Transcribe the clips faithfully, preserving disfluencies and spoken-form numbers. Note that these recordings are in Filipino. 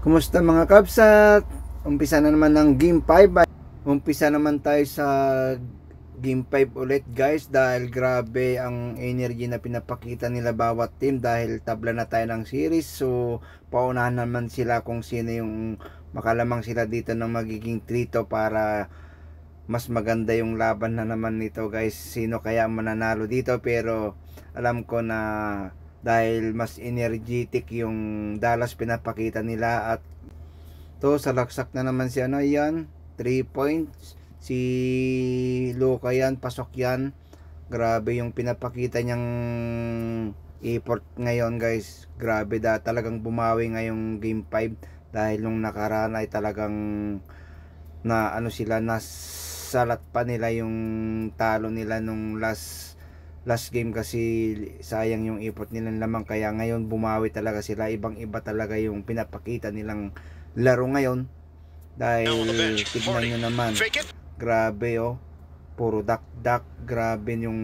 Kumusta mga kabsat? Umpisa na naman ng Game five. Umpisa naman tayo sa Game five ulit guys, dahil grabe ang energy na pinapakita nila bawat team dahil tabla na tayo ng series. So paunahan naman sila kung sino yung makalamang sila dito ng magiging trito para mas maganda yung laban na naman nito guys. Sino kaya mananalo dito, pero alam ko na dahil mas energetic yung Dallas pinapakita nila. At to salaksak na naman si ano yan, three points si Luka yan, pasok yan. Grabe yung pinapakita niyang effort ngayon guys. Grabe da, talagang bumawi ngayong game five dahil nung nakaraan ay talagang na ano sila, nasalat pa nila yung talo nila nung last last game kasi sayang yung effort nilang lamang. Kaya ngayon bumawi talaga sila, ibang iba talaga yung pinapakita nilang laro ngayon. Dahil tignan nyo naman, grabe oh, puro dak dak, grabe yung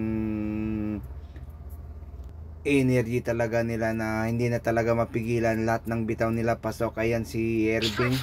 energy talaga nila na hindi na talaga mapigilan. Lahat ng bitaw nila pasok. Ayan si Irving,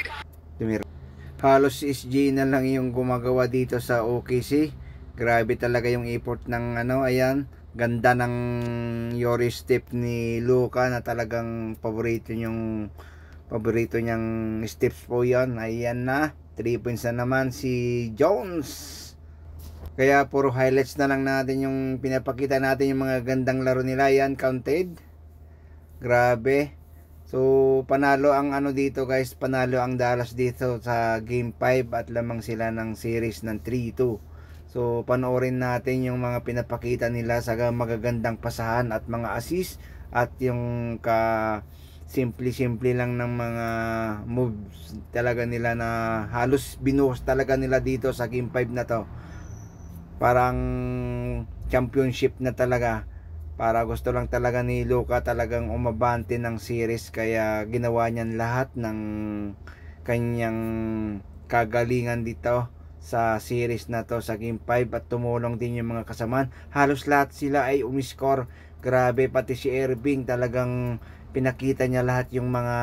halos S G na lang yung gumagawa dito sa O K C. Grabe talaga yung effort ng ano, ayan, ganda ng Yori step ni Luka na talagang paborito yung paborito niyang steps po yan. Ayan na, three points na naman si Jones. Kaya puro highlights na lang natin yung pinapakita natin, yung mga gandang laro nila. Ayan, counted, grabe. So panalo ang ano dito guys, panalo ang Dallas dito sa game five at lamang sila ng series ng three two. So panoorin natin yung mga pinapakita nila sa magagandang pasahan at mga assist, at yung ka simple-simple lang ng mga moves talaga nila na halos binuhos talaga nila dito sa game five na to. Parang championship na talaga. Para gusto lang talaga ni Luka talagang umabante ng series, kaya ginawa niyan lahat ng kanyang kagalingan dito sa series na to sa game five, at tumulong din yung mga kasamaan. Halos lahat sila ay umiscore. Grabe, pati si Irving talagang pinakita niya lahat yung mga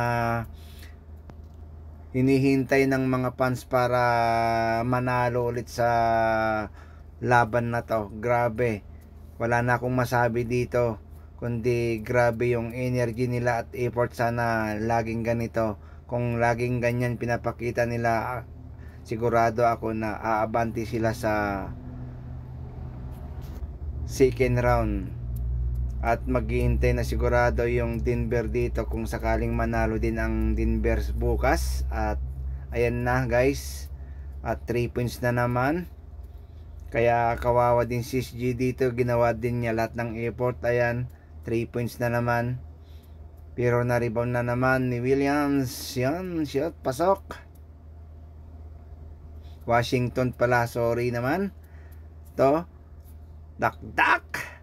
hinihintay ng mga fans para manalo ulit sa laban na to. Grabe, wala na akong masabi dito kundi grabe yung energy nila at effort. Sana laging ganito. Kung laging ganyan pinapakita nila, sigurado ako na aabanti sila sa second round. At maghihintay na sigurado yung Denver dito kung sakaling manalo din ang Denver bukas. At ayan na guys, at three points na naman. Kaya kawawa din si S G dito, ginawa din niya lahat ng effort. Ayan, three points na naman. Pero na-rebound na naman ni Williams. Yan, shot, pasok. Washington pala, sorry naman. To, dak dak.